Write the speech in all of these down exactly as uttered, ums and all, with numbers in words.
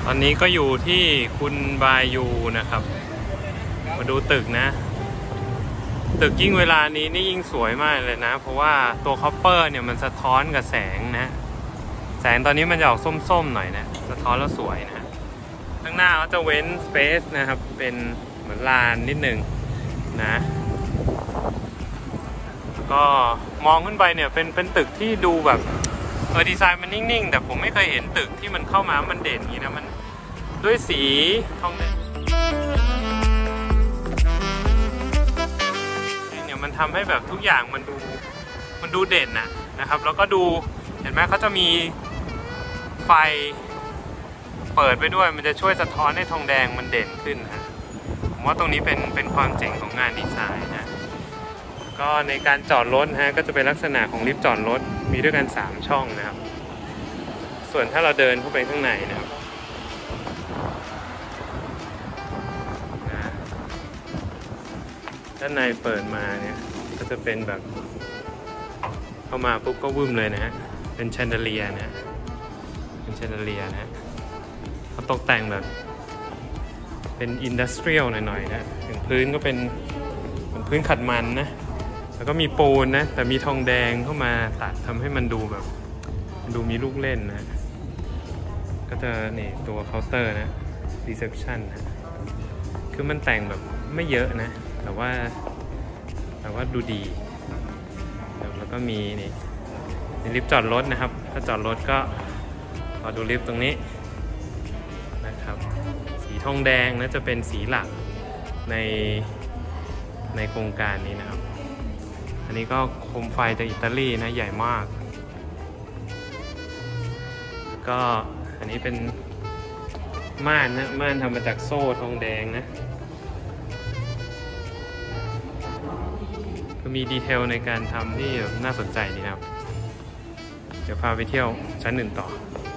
อนนี้ก็อยู่ที่คุณบายูนะครับมาดูตึกนะตึกยิ่งเวลานี้นี่ยิ่งสวยมากเลยนะเพราะว่าตัวคอปเปอร์เนี่ยมันสะท้อนกับแสงนะแสงตอนนี้มันจะออกส้มๆหน่อยนะสะท้อนแล้วสวยนะข้างหน้าเขาจะเว้นสเปซนะครับเป็นเหมือนลานนิดนึงนะก็มองขึ้นไปเนี่ยเป็นเป็นตึกที่ดูแบบเออดีไซน์มันนิ่งๆแต่ผมไม่เคยเห็นตึกที่มันเข้ามามันเด่นอย่างนี้นะมันด้วยสีทองแดงเนี่ยมันทำให้แบบทุกอย่างมันดูมันดูเด่นนะนะครับแล้วก็ดูเห็นไหมเขาจะมีไฟเปิดไปด้วยมันจะช่วยสะท้อนให้ทองแดงมันเด่นขึ้นนะผมว่าตรงนี้เป็นเป็นความเจ๋งของงานดีไซน์นะก็ในการจอดรถฮะก็จะเป็นลักษณะของลิฟต์จอดรถมีด้วยกันสามช่องนะครับส่วนถ้าเราเดินเข้าไปข้างในนะครับด้านในเปิดมาเนี่ยก็จะเป็นแบบเข้ามาปุ๊บก็วึ่มเลยนะฮะเป็นแชนเดเลียนะเป็นแชนเดเลียนะเขาตกแต่งแบบเป็นอินดัสเทรียลหน่อยๆนะถึงพื้นก็เป็นเหมือนพื้นขัดมันนะแล้วก็มีปูนนะแต่มีทองแดงเข้ามาตัดทำให้มันดูแบบดูมีลูกเล่นนะก็จะนี่ตัวเคาน์เตอร์นะรีเซพชันนะคือมันแต่งแบบไม่เยอะนะแต่ว่าแต่ว่าดูดีแล้วก็มีนี่ลิฟต์จอดรถนะครับถ้าจอดรถก็ขอดูลิฟต์ตรงนี้นะครับสีทองแดงนะจะเป็นสีหลักในในโครงการนี้นะครับอันนี้ก็โคมไฟจากอิตาลีนะใหญ่มากก็อันนี้เป็นม่านนะม่านทำมาจากโซ่ทองแดงนะก็มีดีเทลในการทำที่น่าสนใจดีนะครับเดี๋ยวพาไปเที่ยวชั้นหนึ่งต่อ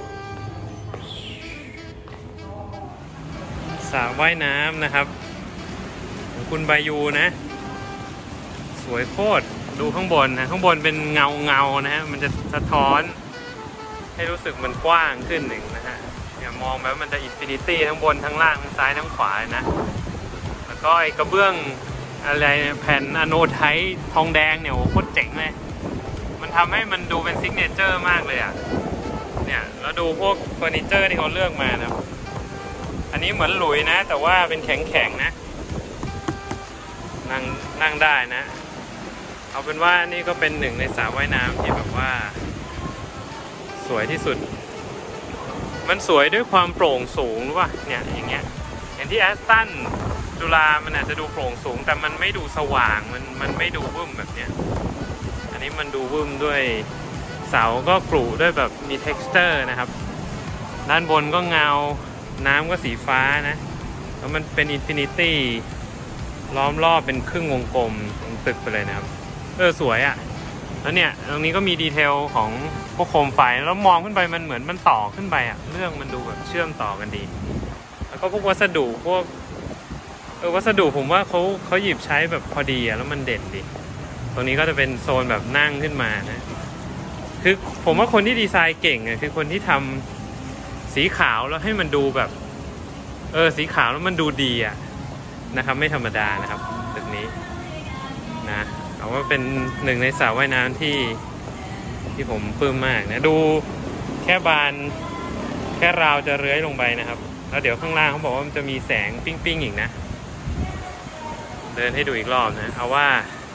สระว่ายน้ำนะครับของคุณบายูนะสวยโคตรดูข้างบนนะข้างบนเป็นเงาเงานะฮะมันจะสะท้อนให้รู้สึกมันกว้างขึ้นหนึ่งนะฮะเนี่ยมองแบบมันจะอินฟินิตี้ทั้งบนทั้งล่างทั้งซ้ายทั้งขวานะแล้วก็ไอ้กระเบื้องอะไรแผ่นอะโนไทป์ทองแดงเนี่ยโอ้โคตรเจ๋งเลยมันทำให้มันดูเป็นซิกเนเจอร์มากเลยอ่ะเนี่ยแล้วดูพวกเฟอร์นิเจอร์ที่เขาเลือกมานะอันนี้เหมือนหลุยนะแต่ว่าเป็นแข็งๆนะนั่งนั่งได้นะเอาเป็นว่านี่ก็เป็นหนึ่งในสระว่ายน้ำที่แบบว่าสวยที่สุดมันสวยด้วยความโปร่งสูงหรือว่าเนี่ยอย่างเงี้ยอย่างที่แอสตันจุฬามันอาจจะดูโปร่งสูงแต่มันไม่ดูสว่างมันมันไม่ดูวึ่มแบบเนี้ยอันนี้มันดูวึ่มด้วยเสาก็กรุด้วยแบบมี texture นะครับด้านบนก็เงาน้ำก็สีฟ้านะแล้วมันเป็นอินฟินิตี้ล้อมรอบเป็นครึ่งวงกลมตรงตึกไปเลยนะครับเออสวยอ่ะแล้วเนี่ยตรงนี้ก็มีดีเทลของพวกโคมไฟแล้วมองขึ้นไปมันเหมือนมันต่อขึ้นไปอ่ะเรื่องมันดูแบบเชื่อมต่อกันดีแล้วก็พวกวัสดุพวกเออวัสดุผมว่าเขาเขาหยิบใช้แบบพอดีอ่ะแล้วมันเด่นดีตรงนี้ก็จะเป็นโซนแบบนั่งขึ้นมานะคือผมว่าคนที่ดีไซน์เก่งอ่ะคือคนที่ทำสีขาวแล้วให้มันดูแบบเออสีขาวแล้วมันดูดีอ่ะนะครับไม่ธรรมดานะครับตึกนี้นะเอาว่าเป็นหนึ่งในสระว่ายน้ำที่ที่ผมปลื้มมากนะดูแค่บานแค่ราวจะเลื้อยลงไปนะครับแล้วเดี๋ยวข้างล่างเขาบอกว่ามันจะมีแสงปิ้งๆอีกนะเดินให้ดูอีกรอบนะเอาว่า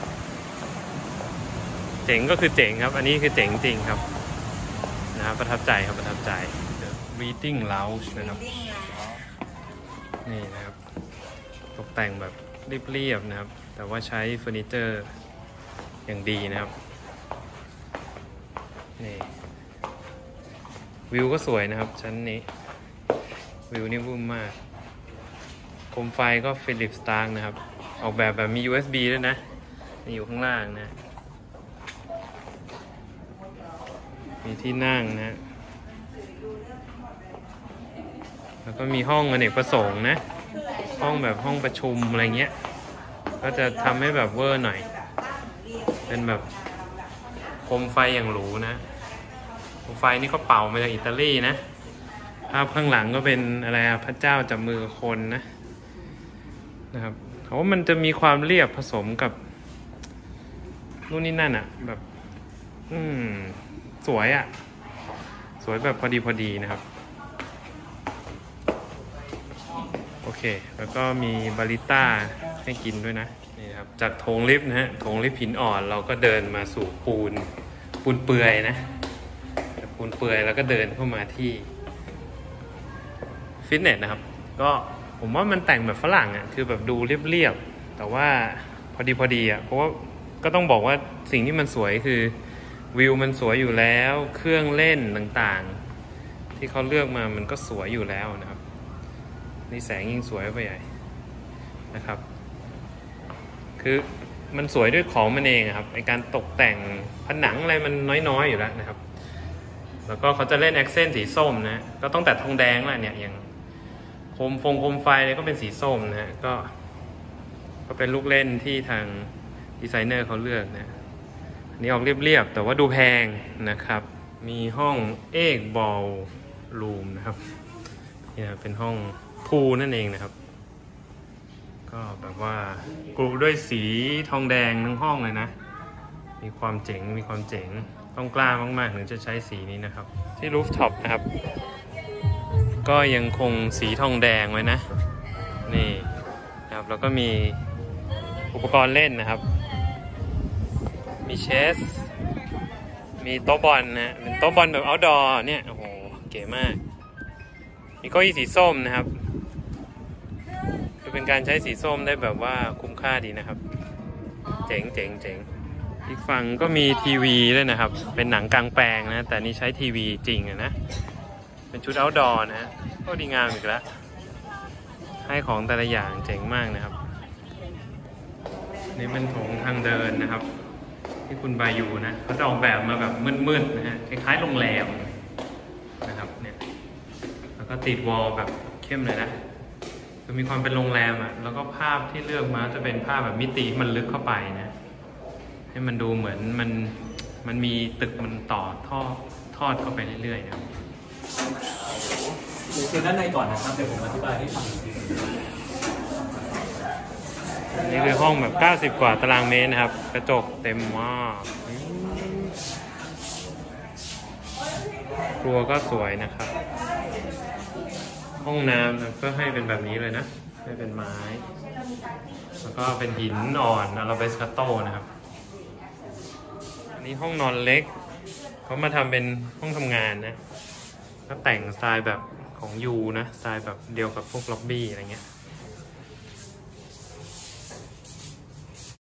เจ๋งก็คือเจ๋งครับอันนี้คือเจ๋งจริงครับนะครับประทับใจครับประทับใจ The Meeting Lounge นะครับนี่นะครับตกแต่งแบบเรียบๆนะครับแต่ว่าใช้เฟอร์นิเจอร์อย่างดีนะครับนี่วิวก็สวยนะครับชั้นนี้วิวนี่วุ่นมากโคมไฟก็ Philips Stark นะครับออกแบบแบบมี ยู เอส บี ด้วยนะนี่อยู่ข้างล่างนะมีที่นั่งนะแล้วก็มีห้องอเนกประสงค์นะห้องแบบห้องประชุมอะไรเงี้ยก็จะทำให้แบบเวอร์หน่อยเป็นแบบโคมไฟอย่างหรูนะโคมไฟนี่ก็เป่ามาจากอิตาลีนะผาพข้างหลังก็เป็นอะไรอะพระเจ้าจับมือคนนะนะครับเขาว่ามันจะมีความเรียบผสมกับนู่นนี่นั่นอะแบบอืมสวยอะสวยแบบพอดีพอดีนะครับโอเคแล้วก็มีบาริต้าให้กินด้วยนะนี่ครับจากโถงลิฟต์นะฮะโถงลิฟต์หินอ่อนเราก็เดินมาสู่ปูนปูนเปื่อยนะปูนเปื่อยแล้วก็เดินเข้ามาที่ฟิตเนสนะครับก็ผมว่ามันแต่งแบบฝรั่งอ่ะคือแบบดูเรียบๆแต่ว่าพอดีพอดีอ่ะเพราะว่าก็ต้องบอกว่าสิ่งที่มันสวยคือวิวมันสวยอยู่แล้วเครื่องเล่นต่างๆที่เขาเลือกมามันก็สวยอยู่แล้วนะครับนี่แสงยิ่งสวยไปใหญ่นะครับคือมันสวยด้วยของมันเองครับในการตกแต่งผนังอะไรมันน้อยๆอยู่แล้วนะครับแล้วก็เขาจะเล่นแอคเซนต์สีส้มนะก็ต้องแต่ทองแดงแหละเนี่ยอย่างโคมฟงโคมไฟเนี่ยก็เป็นสีส้มนะฮะก็ก็เป็นลูกเล่นที่ทางดีไซเนอร์เขาเลือกนะอันนี้ออกเรียบๆแต่ว่าดูแพงนะครับมีห้องเอกบอลรูมนะครับเนี่ยเป็นห้องพูลนั่นเองนะครับก็แบบว่ากรูด้วยสีทองแดงทั้งห้องเลยนะมีความเจ๋งมีความเจ๋งต้องกล้ามากๆถึงจะใช้สีนี้นะครับที่รูฟท็อปนะครับก็ยังคงสีทองแดงไว้นะนี่นะครับแล้วก็มีอุปกรณ์เล่นนะครับมีเชสมีโต๊ะบอลนะเป็นโต๊ะบอลแบบ outdoor เนี่ยโอ้โหเก๋มากมีเก้าอี้สีส้มนะครับคือเป็นการใช้สีส้มได้แบบว่าคุ้มค่าดีนะครับเจ๋งเจ๋งเจ๋งอีกฝั่งก็มีทีวีด้วยนะครับเป็นหนังกลางแปลงนะแต่นี่ใช้ทีวีจริงนะเป็นชุด outdoor นะฮะก็ดีงามอีกแล้วให้ของแต่ละอย่างเจ๋งมากนะครับนี่เป็นโถงทางเดินนะครับที่คุณบายูนะเขาจะออกแบบมาแบบมืดๆนะฮะคล้ายๆโรงแรมนะครับเนี่ยแล้วก็ติดวอลแบบเข้มเลยนะคือมีความเป็นโรงแรมอ่ะแล้วก็ภาพที่เลือกมาจะเป็นภาพแบบมิติมันลึกเข้าไปนะให้มันดูเหมือนมันมันมีตึกมันต่อท่อทอดเข้าไปเรื่อยๆนะครับเชิญด้านในก่อนนะครับเดี๋ยวผมอธิบายให้ฟังนี่คือห้องแบบเก้าสิบกว่าตารางเมตรนะครับกระจกเต็มมากครัวก็สวยนะครับห้องน้ำก็ให้เป็นแบบนี้เลยนะให้เป็นไม้แล้วก็เป็นหินอ่อนอาราเบสคาโต้นะครับอันนี้ห้องนอนเล็กเขามาทำเป็นห้องทำงานนะก็แต่งสไตล์แบบของยูนะสไตล์แบบเดียวกับพวกล็อบบี้อะไรเงี้ย